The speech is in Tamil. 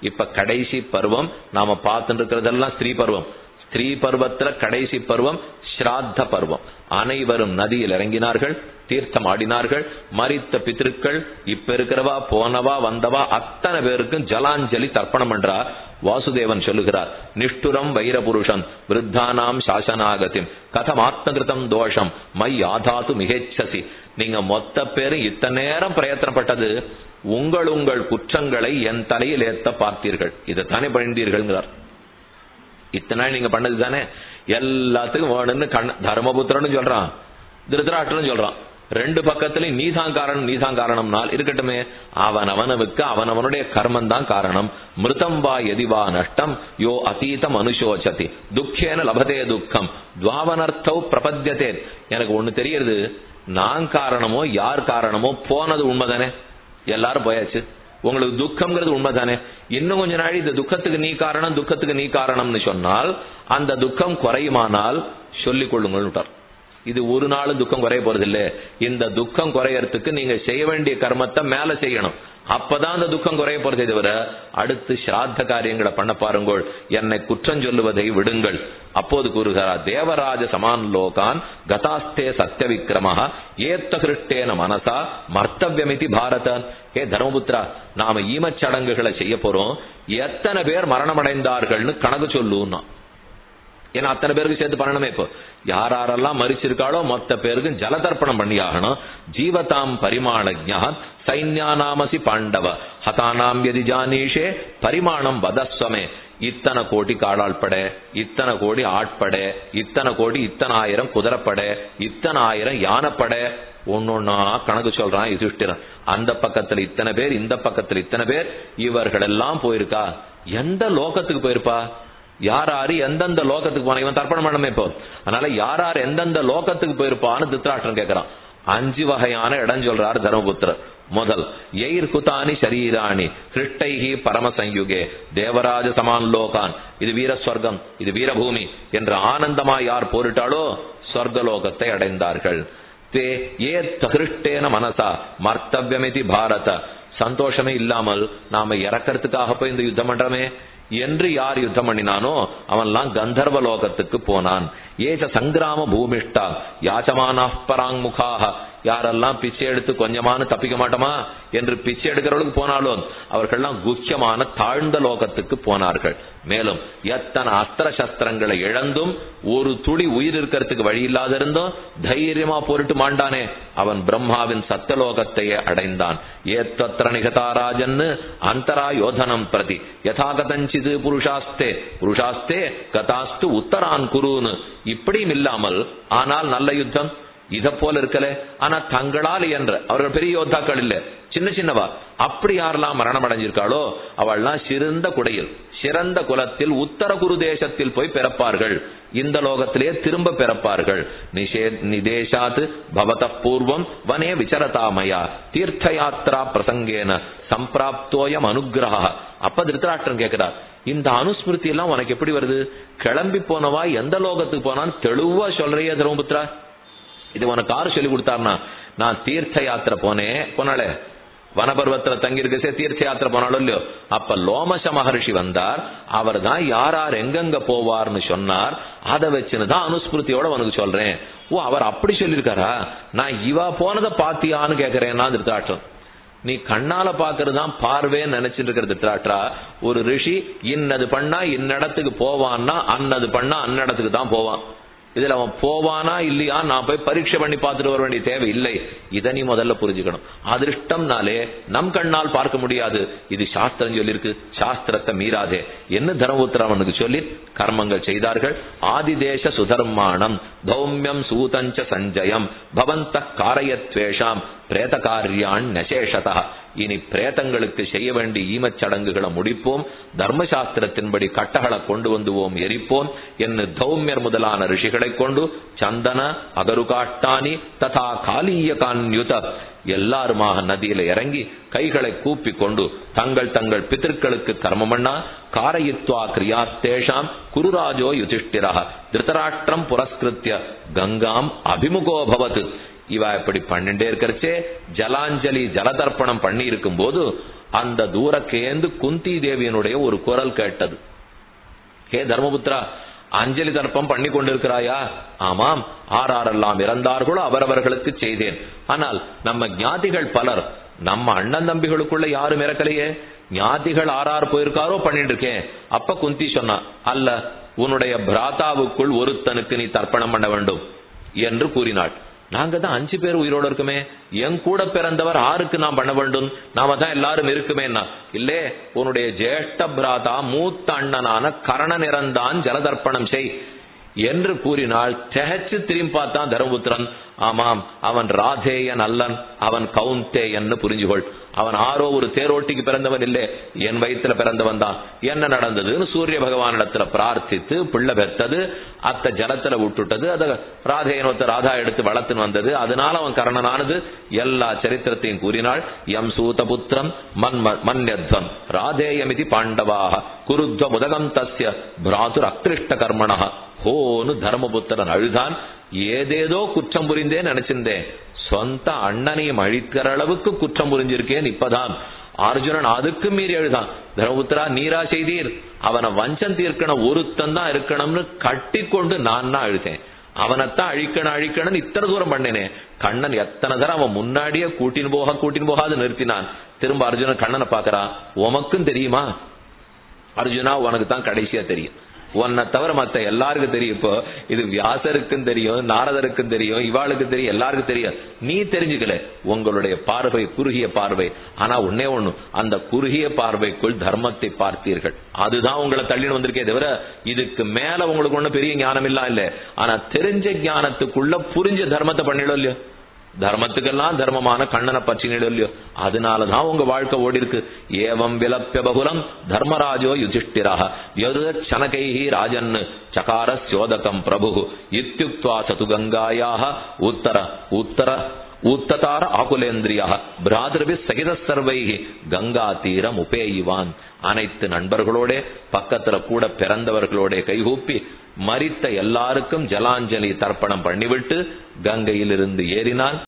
இப்ப கடைசி பருவம் நாம பார்த்துட்டு இருக்கிறதெல்லாம் ஸ்திரீ பருவம். ஸ்திரீ பருவத்துல கடைசி பருவம் ஸ்ராத்த பருவம். அனைவரும் நதியில் இறங்கினார்கள், தீர்த்தம் ஆடினார்கள். மரித்த பித்திருக்கள் இப்ப இருக்கிறவா போனவா வந்தவா அத்தனை பேருக்கும் ஜலாஞ்சலி தர்ப்பணம் பண்றா. வாசுதேவன் சொல்லுகிறார், நிஷ்டுரம் வைரபுருஷம் விருத்தானாம் சாசனாகதிம் கதம் ஆத்மகிருதம் தோஷம் மை ஆதாது மிகேச்சசி. நீங்க மொத்த பேரும் இத்தனை நேரம் பிரயத்தனப்பட்டது உங்கள் குற்றங்களை என் தலையில் ஏத்த பார்த்தீர்கள், இதைத்தானே பண்ணிட்டீர்கள். இத்தனை நீங்க பண்ணது தானே எல்லாத்துக்கும் வேணும்னு தர்மபுத்திரன்னு சொல்றான், திருதராஷ்டிரன் சொல்றான். ரெண்டு பக்கத்திலையும் நீதான் காரணம் இருக்கட்டுமே. அவனவனுக்கு அவனவனுடைய கர்மம் தான் காரணம். மிருதம் வா எதிவா நஷ்டம் யோ அதீதம் அனுசோச்சதி துக்கேன லபதே துக்கம் துவாவனர்த்தௌ பிரபத்யதே. எனக்கு ஒண்ணு தெரியுது, நான் காரணமோ யார் காரணமோ போனது உண்மைதானே, எல்லாரும் போயாச்சு. உங்களுக்கு துக்கம்ங்கிறது உண்மைதானே. இன்னும் கொஞ்ச நாள் இந்த துக்கத்துக்கு நீ காரணம்னு சொன்னால் அந்த துக்கம் குறையுமானால் சொல்லிக் கொள்ளுங்கள். இது ஒரு நாளும் துக்கம் குறைய போறது இல்ல. இந்த துக்கம் குறையறதுக்கு நீங்க செய்ய வேண்டிய கர்மத்தை மேல செய்யணும். அப்பதான் அந்த துக்கம் குறைய போறதை தவிர அடுத்து ஸ்ராத்த காரியங்களை பண்ண பாருங்கள். என்னை குற்றம் சொல்லுவதை விடுங்கள். அப்போது கூறுகிறார், தேவராஜ சமான் லோகான் கதாஸ்தே சத்திய விக்ரமஹ ஏத்த கிருஷ்டேன மனசா மர்த்தவியமிதி பாரதன். ஏ தர்மபுத்திரா, நாம ஈமச்சடங்குகளை செய்ய போறோம். எத்தனை பேர் மரணமடைந்தார்கள்னு கணக்கு சொல்லுன்னா. ஏன்னா அத்தனை பேருக்கு சேர்த்து பண்ணணுமே. இப்போ யாரெல்லாம் மரிச்சிருக்காளோ மொத்த பேருக்கு ஜலதர்ப்பணம் பண்ணி ஆகணும். ஜீவதாம் பரிமாணஜ்ஞா சைன்யானாமசி பாண்டவ ஹதானாம் யதி ஜானீஷே பரிமாணம் வதஸ்வமே. இத்தனை கோடி காலாள்படை, இத்தனை கோடி ஆட்படை, இத்தனை கோடி இத்தனை ஆயிரம் குதிரைப்படை, இத்தனை ஆயிரம் யானைப்படை, ஒன்னொன்னா கணக்கு சொல்றான் யுதிஷ்டிரன். அந்த பக்கத்துல இத்தனை பேர், இந்த பக்கத்துல இத்தனை பேர், இவர்கள் எல்லாம் போயிருக்கா. எந்த லோகத்துக்கு போயிருப்பா? யாராரு எந்தெந்த லோகத்துக்கு போன? இவன் தர்ப்பணம் பண்ணமே இப்போ. அதனால யாராரு எந்தெந்த லோகத்துக்கு போயிருப்பான்னு திருத்தராஷ்டிரன் கேட்கிறான். 5 வகையான இடம் சொல்றார் தர்மபுத்திரர். முதல் எயிர்குதானி சரீராணி கிருஷ்டைஹி பரமசயுகே தேவராஜ சமான் லோகான். இது வீரஸ்வர்க்கம், இது வீரபூமி என்று ஆனந்தமாய் யார் போரிட்டாலோ சொர்க்கலோகத்தை அடைந்தார்கள். தே ஏ தகிருஷ்டேன மனசா மர்த்தவியமிதி பாரத. சந்தோஷமே இல்லாமல் நாம இறக்கிறதுக்காக போய் இந்த யுத்தம் பண்றமே என்று யார் யுத்தம் பண்ணினானோ அவன்லாம் கந்தர்வ லோகத்துக்கு போனான். ஏச சங்கிராம பூமிஷ்டா யாச்சமானா பராங்முகாக. யாரெல்லாம் பிச்சை எடுத்து கொஞ்சமான தப்பிக்க மாட்டோமா என்று பிச்சை எடுக்கிறவர்களுக்கு போனாலும் அவர்கள்லாம் குக்கியமான தாழ்ந்த லோகத்துக்கு போனார்கள். மேலும் எத்தனை அஸ்திர சஸ்திரங்களை இழந்தும் ஒரு துளி உயிர் இருக்கிறதுக்கு வழி இல்லாத இருந்தும் தைரியமா போரிட்டு மாண்டானே அவன் பிரம்மாவின் சத்தலோகத்தையே அடைந்தான். ஏத்தத்திர நிகதாராஜன்னு அந்தரா யோதனம் பிரதி யதாகதஞ்சிது புருஷாஸ்தே கதாஸ்து உத்தரான் குருன்னு. இப்படியும் இல்லாமல் ஆனால் நல்ல யுத்தம் இத போல இருக்கல. ஆனா தங்களால் என்ற அவர்கள் பெரிய யோத்தாக்கள் இல்ல, சின்ன சின்னவா. அப்படி யாரெல்லாம் மரணம் அடைஞ்சிருக்காளோ அவள்லாம் சிறந்த குடையில் சிறந்த குலத்தில் உத்தர குரு தேசத்தில் போய் பிறப்பார்கள். இந்த லோகத்திலேயே திரும்ப பிறப்பார்கள். நிதேசாத் பவத பூர்வம் வனே விசரதாமயா தீர்த்த யாத்ரா பிரசங்கேன சம்பிராப்தோயம் அனுகிரக. அப்ப திருத்தராஷ்டிரன் கேட்கிறார், இந்த அனுஸ்மிருதி எல்லாம் உனக்கு எப்படி வருது? கிளம்பி போனவா எந்த லோகத்துக்கு போனான்னு தெளிவா சொல்றையே தர்மபுத்திரா. இது உனக்கு யாரு சொல்லி கொடுத்தாருன்னா, நான் தீர்த்த யாத்திரை போனாலே வனபர்வத்துல தங்கி இருக்கே தீர்த்த யாத்திரை போனாலும் இல்லையோ, அப்ப லோமச மகர்ஷி வந்தார். அவர் தான் யார் எங்கெங்க போவார்னு சொன்னார். அதை வச்சுன்னுதான் அனுஸ்மிருதியோட உனக்கு சொல்றேன். ஓ, அவர் அப்படி சொல்லியிருக்காரா? நான் இவா போனதை பாத்தியான்னு கேட்கிறேன்னா திருத்தராஷ்டிரன். நீ கண்ணால பாக்குறதுதான் பார்வேன்னு நினைச்சிட்டு இருக்கிற திருத்தராஷ்டிரா. ஒரு ரிஷி இன்னது பண்ணா இன்னடத்துக்கு போவான்னா அன்னது பண்ணா அன்னடத்துக்கு தான் போவான். இதுல அவன் போவானா இல்லையா நான் போய் பரீட்சை பண்ணி பார்த்துட்டு வர வேண்டிய தேவை இல்லை. இதை நீ முதல்ல புரிஞ்சுக்கணும். அதிருஷ்டம்னாலே நம் கண்ணால் பார்க்க முடியாது. இது சாஸ்திரம் சொல்லிருக்கு, சாஸ்திரத்தை மீறாதே என்ன தர்மபுத்திரவனுக்கு சொல்லி கர்மங்கள் செய்தார்கள். ஆதிதேச சுதர்மானம் தௌமியம் சூதஞ்ச சஞ்சயம் பவந்த காரயத்வேஷாம் பிரேத காரியான் நசேஷதா. இனி பிரேதங்களுக்கு செய்ய வேண்டிய ஈமச்சடங்குகளை முடிப்போம், தர்மசாஸ்திரத்தின்படி கட்டகளை கொண்டு வந்துவோம், எரிப்போம் என்று தௌமியர் முதலான ரிஷிகளை கொண்டு சந்தன அகருகாட்டானி ததா காலிய கான்யுத எல்லாருமாக நதியில இறங்கி கைகளை கூப்பி கொண்டு தங்கள் தங்கள் பிதர்களுக்கு கர்மமண்ணா காரயித்வா கிரியாஸ்தேஷாம் குருராஜோ யுதிஷ்டிரா திருதராஷ்டிரம் புரஸ்கிருத்ய கங்காம் அபிமுகோபவத். இவ இப்படி பண்ணிட்டே இருக்கிறச்சே ஜலாஞ்சலி ஜலதர்ப்பணம் பண்ணி இருக்கும் போது அந்த தூரக்கேந்து குந்தி தேவியனுடைய ஒரு குரல் கேட்டது. ஹே தர்மபுத்திரா, அஞ்சலி தர்ப்பம் பண்ணி கொண்டிருக்கிறாயா? ஆமாம், ஆறாரெல்லாம் இறந்தார்களோ அவரவர்களுக்கு செய்தேன். ஆனால் நம்ம ஞாதிகள் பலர், நம்ம அண்ணன் தம்பிகளுக்குள்ள யாரும் இறக்கலையே, ஞாதிகள் ஆறார் போயிருக்காரோ பண்ணிட்டு இருக்கேன். அப்ப குந்தி சொன்னா, அல்ல, உன்னுடைய பிராதாவுக்குள் ஒருத்தனுக்கு நீ தர்ப்பணம் பண்ண வேண்டும் என்று கூறினாள். நாங்க தான் 5 பேர் உயிரோடு இருக்குமே, என் கூட பிறந்தவர் 6க்கு நான் பண்ண வேண்டும், நாம தான் எல்லாரும் இருக்குமே. இல்லே, உன்னுடைய ஜேஷ்ட பிராதா மூத்த அண்ணனான கரணன் இறந்தான், ஜலதர்ப்பணம் செய் என்று கூறினாள். திகச்சு திரும்பி பார்த்தான் தர்மபுத்திரன். ஆமாம், அவன் ராதேயன் அல்லன், அவன் கவுந்தேயன்னு புரிஞ்சுகொள். அவன் ஆரோ ஒரு தேரோட்டிக்கு பிறந்தவன் இல்லை, என் வயிற்றுல பிறந்தவன் தான். என்ன நடந்ததுன்னு சூரிய பகவானிடத்துல பிரார்த்தித்து பிள்ளை பெற்றது, அத்த ஜலத்துல விட்டுட்டது, அத ராதேயனொத்த ராதா எடுத்து வளர்த்துன்னு வந்தது, அதனால அவன் கர்ணனானது. எல்லா சரித்திரத்தையும் கூறினாள். எம் சூத புத்திரம் மன்யத்வம் ராதேயமிதி பாண்டவாக குருத்வ முதகம் தஸ்ய பிராதுர் அக்ரிஷ்ட கர்மணா. ஹோனு தர்மபுத்திரன் அழுதான். ஏதேதோ குற்றம் புரிந்தேன் நினைச்சிருந்தேன், சொந்த அண்ணனையும் அழிக்கிற அளவுக்கு குற்றம் புரிஞ்சிருக்கேன் இப்பதான். அர்ஜுனன் அதுக்கு மீறி அழுதான். தர்மபுத்திரா, நீரா செய்தீர், அவனை வஞ்சம் தீர்க்கணும் ஒருத்தன் தான் இருக்கணும்னு கட்டி கொண்டு நான் தான் அழுத்தேன். அவனைத்தான் அழிக்கணும் இத்தனை தூரம் பண்ணினேன். கண்ணன் எத்தனை தரம் அவன் முன்னாடியே கூட்டின்னு போகாது நிறுத்தினான். திரும்ப அர்ஜுனன் கண்ணனை பாக்குறான். உமக்கும் தெரியுமா அர்ஜுனா, உனக்கு தான் கடைசியா தெரியும், உன்னை தவிர மத்த எல்லாருக்கும் தெரியும். இப்போ இது வியாசருக்கும் தெரியும், நாரதருக்கும் தெரியும், இவாளுக்கு தெரியும், எல்லாருக்கும் தெரியும். நீ தெரிஞ்சுக்கல, உங்களுடைய பார்வை குறுகிய பார்வை. ஆனா ஒன்னே ஒண்ணு, அந்த குறுகிய பார்வைக்குள் தர்மத்தை பார்த்தீர்கள், அதுதான் உங்களை தள்ளின்னு வந்திருக்கே தவிர இதுக்கு மேல உங்களுக்கு ஒண்ணு பெரிய ஞானம் இல்ல. ஆனா தெரிஞ்ச ஞானத்துக்குள்ள புரிஞ்ச தர்மத்தை பண்ணிடும் இல்லையோ, தர்மத்துக்கெல்லாம் தர்மமான கண்ணனை பற்றினிடும் இல்லையோ, அதனாலதான் உங்க வாழ்க்கை ஓடி இருக்கு. ஏவம் விலப்பிய பகுலம் தர்மராஜோ யுதிஷ்டிரஹ யதுசனகைஹி ராஜன் சகார சோதகம் பிரபு இத்யுக்த்வா சது கங்காயாஹ உத்ததார ஆகுலேந்திரியா பிராதிரபி சகித சர்வைஹி கங்கா தீரம் உபேயிவான். அனைத்து நண்பர்களோட பக்கத்துல கூட பிறந்தவர்களோட கைகூப்பி மரித்த எல்லாருக்கும் ஜலாஞ்சலி தர்ப்பணம் பண்ணிவிட்டு கங்கையிலிருந்து ஏறினான்.